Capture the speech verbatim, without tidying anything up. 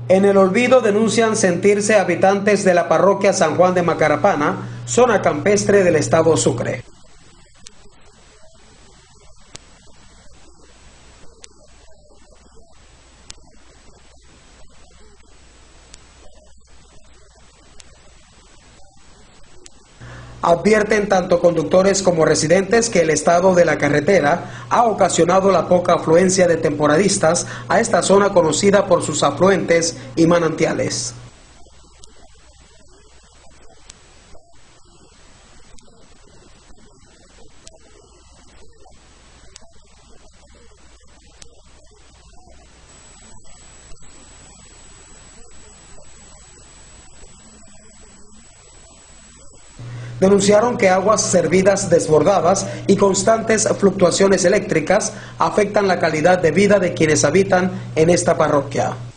En el olvido denuncian sentirse habitantes de la parroquia San Juan de Macarapana, zona campestre del estado Sucre. Advierten tanto conductores como residentes que el estado de la carretera ha ocasionado la poca afluencia de temporadistas a esta zona conocida por sus afluentes y manantiales. Denunciaron que aguas servidas desbordadas y constantes fluctuaciones eléctricas afectan la calidad de vida de quienes habitan en esta parroquia.